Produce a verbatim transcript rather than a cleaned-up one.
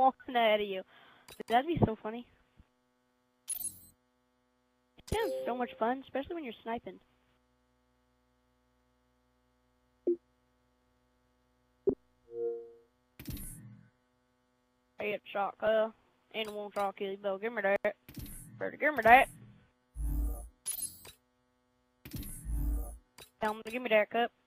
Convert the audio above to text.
one ahead of you. That'd be so funny. It sounds so much fun, especially when you're sniping. I get shot, Kyle. And a one shot kill, Bill. Give me that. Better give me that. Tell him to give me that cup.